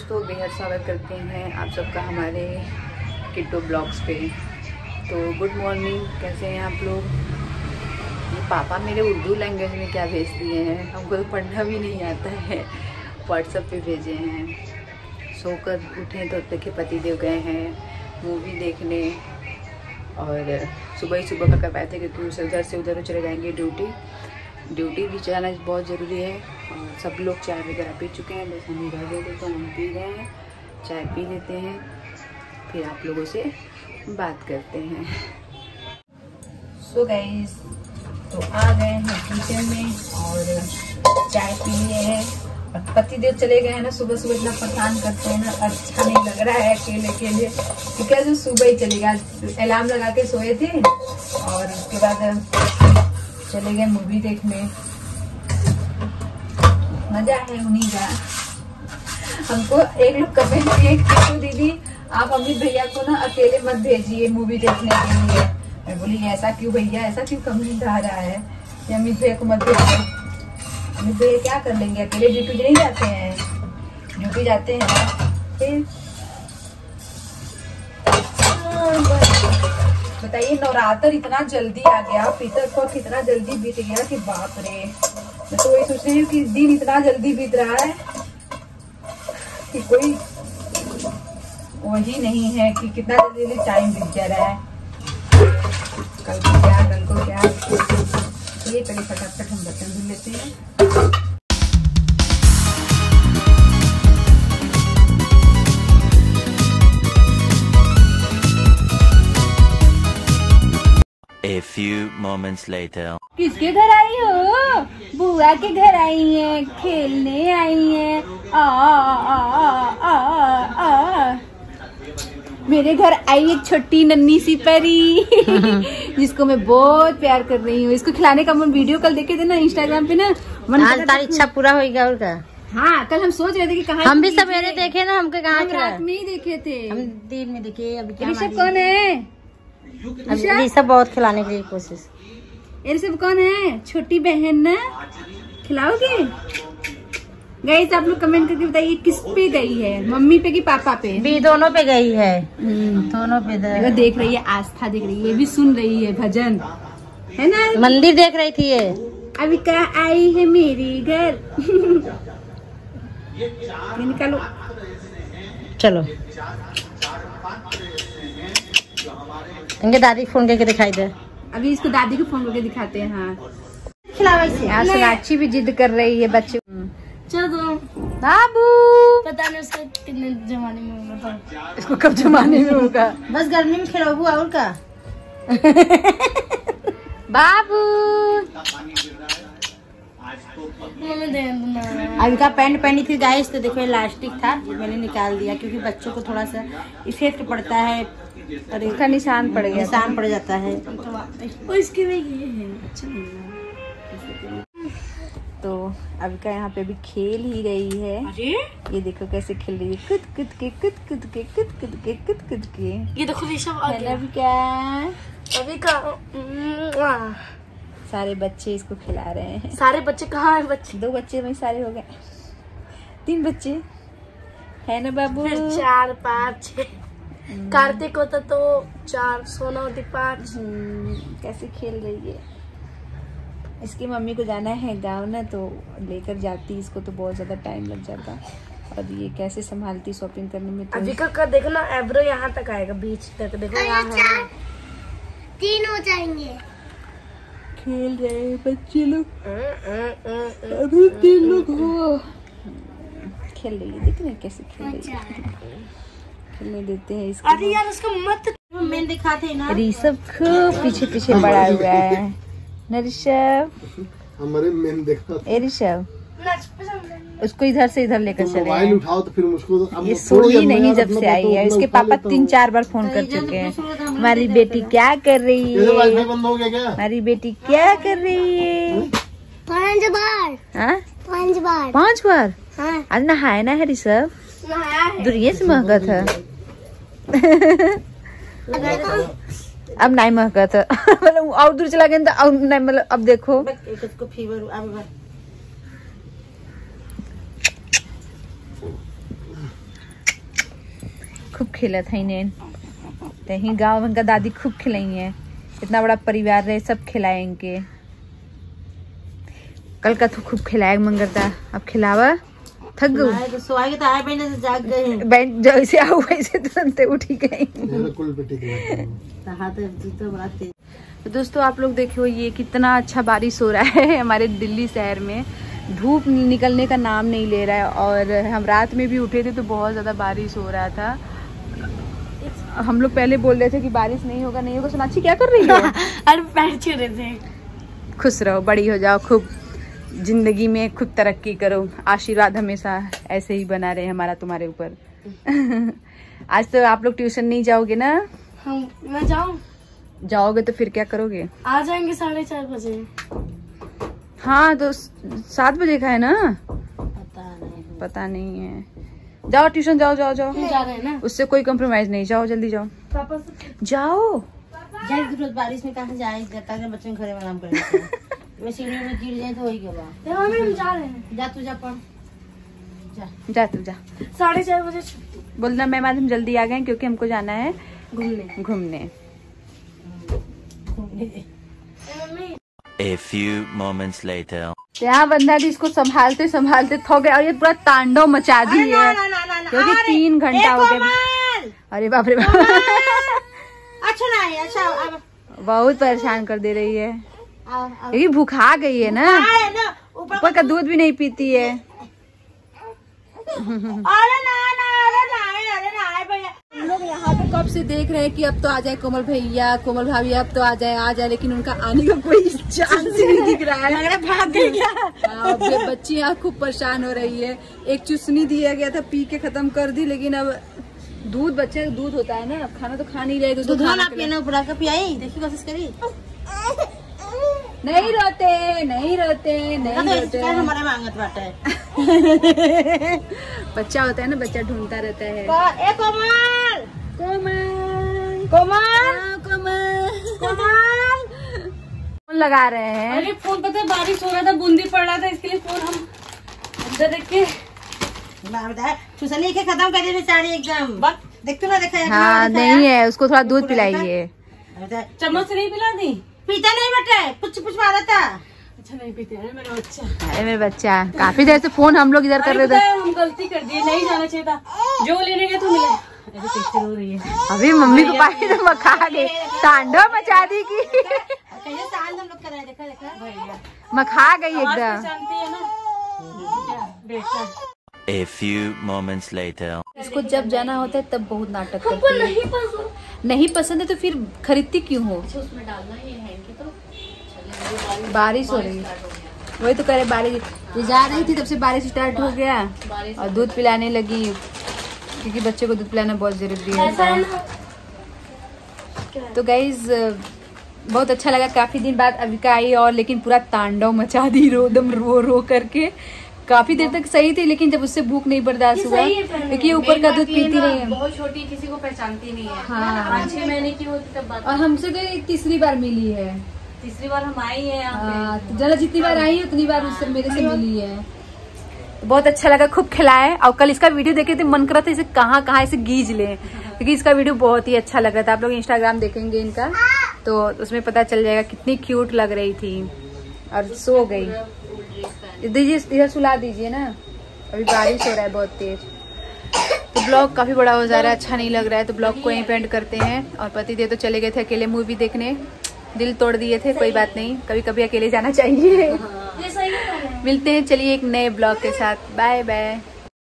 दोस्तों, बेहद स्वागत करते हैं आप सबका हमारे किट्टू ब्लॉग्स पे। तो गुड मॉर्निंग, कैसे हैं आप लोग। ये पापा मेरे उर्दू लैंग्वेज में क्या भेज दिए हैं, हमको तो पढ़ना भी नहीं आता है, व्हाट्सएप पे भेजे हैं। सोकर उठे तो देखे पतिदेव गए हैं मूवी देखने, और सुबह ही सुबह का करवाए थे क्योंकि उसे उधर से उधर चले जाएंगे ड्यूटी भी जाना बहुत ज़रूरी है। और सब लोग चाय वगैरह पी चुके हैं, बस हम इधर दे देते तो हम पी रहे हैं, चाय पी लेते हैं, फिर आप लोगों से बात करते हैं। सो गाइस, तो आ गए हैं किचन में और चाय पी लिए हैं। और पतिदेव चले गए हैं ना, सुबह सुबह इतना परेशान करते हैं ना, अच्छा नहीं लग रहा है अकेले अकेले, क्योंकि आज सुबह ही चलेगा। अलार्म लगा के सोए थे और उसके बाद चले गए मूवी देखने। मजा है उन्हीं का। हमको एक लोग कमेंट किए, किट्टू दीदी आप अमित भैया को ना अकेले मत भेजिए मूवी देखने के लिए। मैं बोली ऐसा क्यों भैया, ऐसा क्यों कमेंट आ रहा है कि अमित भैया को मत भेजिए। अमित भैया क्या कर लेंगे अकेले, ड्यूटी नहीं जाते हैं, ड्यूटी जाते हैं ना। फिर बताइए, नवरात्र इतना जल्दी आ गया, पितर को कितना जल्दी बीत गया कि बाप रे। मैं तो वही सोच रही हूँ कि दिन इतना जल्दी बीत रहा है कि कोई वही नहीं है कि कितना जल्दी टाइम बीत जा रहा है। कल को क्या ये पहले फटाफट हम बर्तन धुल लेते हैं। A few moments later. किसके घर आई हो? बुआ के घर आई है, खेलने आई है। मेरे घर आई एक छोटी नन्ही सी परी जिसको मैं बहुत प्यार कर रही हूँ। इसको खिलाने का मन वीडियो कल देखे थे ना इंस्टाग्राम पे ना, मन आज तारी इच्छा पूरा होगा और का। हाँ, कल हम सोच रहे थे कि कहाँ हम भी सवेरे देखे ना, हमको कहाँ रात में ही देखे थे, हम दिन में देखे। अभी ऋषभ कौन है? ऋषभ बहुत खिलाने की कोशिश। ऋषभ कौन है? छोटी बहन ना, खिलाओगे? गाइस आप लोग कमेंट करके बताइए किस पे गई है, मम्मी पे कि पापा पे? भी दोनों पे गई है, दोनों पे देख रही है, आस्था देख रही है, ये भी सुन रही है भजन, है ना? मंदिर देख रही थी ये। अभी कहाँ आई है मेरी घर निकालो, चलो इनके दादी फोन करके दिखाई दे। अभी इसको दादी को फोन करके दिखाते हैं। हाँ, आज सोनाक्षी भी जिद कर रही है बच्चे। चलो बाबू, पता नहीं उसका कितने जमाने में होगा, इसको कब जमाने में होगा। बस गर्मी में खिलाओ और का बाबू। अभी का पैंट पहनी थी गाइस, तो देखो इलास्टिक था, मैंने निकाल दिया क्योंकि बच्चों को थोड़ा सा इफेक्ट पड़ता है और इसका निशान पड़ गया, निशान पड़ जाता है। तो इसके में ये है, अच्छा नहीं है। तो अभी का यहाँ पे भी खेल ही रही है। अरे ये देखो कैसे खेल रही है, कुद कुद के कुद कुद के कुद कुद के कुद कुद के। ये देखो ऋषभ आ गया। अभी क्या, अभी का सारे बच्चे इसको खिला रहे हैं। सारे बच्चे कहाँ हैं? बच्चे 2 बच्चे में सारे हो गए, 3 बच्चे है ना बाबू? 4 5 6 कार्तिक होता तो 4, सोना होती 5। कैसे खेल रही है। इसकी मम्मी को जाना है गांव ना, तो लेकर जाती इसको, तो बहुत ज्यादा टाइम लग जाता। और ये कैसे संभालती शॉपिंग करने में। तो अभी का देखो ना, एब्रो यहाँ तक आएगा, बीच तक देखो, यहाँ है। 3 हो जाएंगे। खेल रहे हैं बच्चे लोग, अभी 3 लोग हो खेल रही है। देख रहे हैं कैसे खेल रही है, खेलने देते हैं इसको। अरे यार उसका मत मैं दिखाते ना। ऋषभ खूब पीछे पीछे बड़ा हुआ है ना। ऋषभ, हमारे मेन देखा ए ऋषभ, उसको इधर से इधर लेकर चले मोबाइल उठाओ तो फिर मुझको ये सोई नहीं जब से आई है। इसके पापा 3-4 बार फोन कर चुके हैं, हमारी बेटी क्या कर रही है, वाईफाई बंद हो गया क्या? हमारी बेटी क्या कर रही है। 5 बार। हाँ 5 बार। 5 बार। हाँ। आज नहाया ना है ऋषभ, नहाया है। दुनिया से महंगा था अब नहीं महंगा था मतलब और दूर चला गया तो नहीं, मतलब अब देखो फीवर खूब खेला था इन्हें, कहीं गाँव में का दादी खूब खिलाई है, इतना बड़ा परिवार रहे, सब खिलाए इनके। कल का तो खूब खिलाया मंगरता, अब खिलावा थक गई तो सोएगी तो आए बहने से जाग गए। बैंक जैसे आओ वैसे तुरंत उठी गई। तो दोस्तों आप लोग देखो ये कितना अच्छा बारिश हो रहा है हमारे दिल्ली शहर में, धूप निकलने का नाम नहीं ले रहा है। और हम रात में भी उठे थे तो बहुत ज़्यादा बारिश हो रहा था। हम लोग पहले बोल रहे थे कि बारिश नहीं होगा नहीं होगा। सोनाक्षी क्या कर रही हो? अरे पैर छू रहे थे। खुश रहो, बड़ी हो जाओ, खूब जिंदगी में खूब तरक्की करो, आशीर्वाद हमेशा ऐसे ही बना रहे हमारा तुम्हारे ऊपर। आज तो आप लोग ट्यूशन नहीं जाओगे ना? मैं जाऊँ? जाओगे तो फिर क्या करोगे? आ जाएंगे 4:30 बजे। हाँ तो 7 बजे का है ना? पता नहीं है। जाओ ट्यूशन जाओ जाओ जाओ, जा रहे हैं ना? उससे कोई कॉम्प्रोमाइज नहीं, जाओ जल्दी जाओ। पापा जाओ जल्दी बारिश में कहाँ जाए, बच्चों घरे में आराम करेंगे। मैं सीढ़ी में गिर जाए तो वही क्या बात। मम्मी हम जा रहे हैं। जा तू जा पढ़, जा तू जा। 4:30 बजे छुट्टी। बोलना मैम आज हम जल्दी आ गए क्योंकि हमको जाना है घूमने। A few moments later. यहाँ बंदा जी इसको संभालते संभालते थक गए और ये पूरा तांडव मचा दी है क्योंकि 3 घंटा हो गए। अरे बाप रे बाप, अच्छा ना है, अच्छा अब बहुत परेशान कर दे रही है। ये भूखा गई है ना, ऊपर का दूध भी नहीं पीती है। हम लोग यहाँ पे कब से देख रहे हैं कि अब तो आ जाए कोमल भैया, कोमल भाभी, अब तो आ जाए, लेकिन उनका आने का कोई चांस ही नहीं दिख रहा है। भाग गई क्या? बच्ची यहाँ खूब परेशान हो रही है। एक चुसनी दिया गया था, पी के खत्म कर दी, लेकिन अब दूध, बच्चे का दूध होता है ना, अब खाना तो खा नहीं रहे। दूध खाना पीना ऊपर का पियाई, देखी कोशिश करी। नहीं रोते हमारा मांगत बाटे। बच्चा होता है ना, बच्चा ढूंढता रहता है। ए कोमल, कोमल कोमल, कोमल फोन लगा रहे हैं। अरे फोन पता है बारिश हो रहा था, बूंदी पड़ रहा था, इसके लिए फोन हम अंदर देख के चुसनी के खत्म कर दी बेचारी एकदम। देख तू ना, देखा हाँ नहीं है, उसको थोड़ा दूध पिलाइए। चम्मच से नहीं पिला दी? पीता नहीं बेटे, पुछ मारा था। अच्छा नहीं पीते हैं मेरा बच्चा। अरे मेरे बच्चा, काफी देर से फोन हम लोग इधर कर रहे थे। हम गलती कर दिए, नहीं जाना चाहिए था, जो लेने गए तो मिले। ऐसे कैसे रो रही है अभी मम्मी को पाई तो मखा गई, तांडव मचा दी की मखा गई एकदम। जानती है ना बेटा। A few moments later. इसको जब जाना होता है तब बहुत नाटक करती है। नहीं पसंद है तो फिर खरीदती क्यों हो? उसमें डालना ही है कि तो बारिश हो रही है, वही तो करे बारिश। ये जा रही थी तब से बारिश स्टार्ट हो गया और दूध पिलाने लगी क्योंकि बच्चे को दूध पिलाना बहुत जरूरी है। तो गाइज बहुत अच्छा लगा, काफी दिन बाद अविका आई और लेकिन पूरा तांडव मचा दी, रोदम रो करके। काफी देर तक सही थी, लेकिन जब उससे भूख नहीं बर्दाश्त हुआ क्योंकि ऊपर का दूध पीती नहीं है, बहुत छोटी, किसी को पहचानती नहीं है। हाँ 5-6 महीने की होती तब बात। और हमसे तो ये तीसरी बार मिली है। तीसरी बार हम आई है यहाँ हाँ, तो जरा जितनी बार आई उतनी बार उससे मेरे से मिली है। तो बहुत अच्छा लगा, खूब खिलाए। और कल इसका वीडियो देखे थे, मन कर रहा था इसे कहाँ इसे गीज ले, क्योंकि इसका वीडियो बहुत ही अच्छा लग रहा था। आप लोग इंस्टाग्राम देखेंगे इनका तो उसमें पता चल जाएगा कितनी क्यूट लग रही थी। और सो गई, दीजिए इधर सुला दीजिए ना, अभी बारिश हो रहा है बहुत तेज। तो ब्लॉग काफी बड़ा हो जा रहा है, अच्छा नहीं लग रहा है, तो ब्लॉग को यहीं पे एंड करते हैं। और पति देव तो चले गए थे अकेले मूवी देखने, दिल तोड़ दिए थे, कोई बात नहीं, कभी कभी अकेले जाना चाहिए। मिलते हैं चलिए एक नए ब्लॉग के साथ, बाय बाय।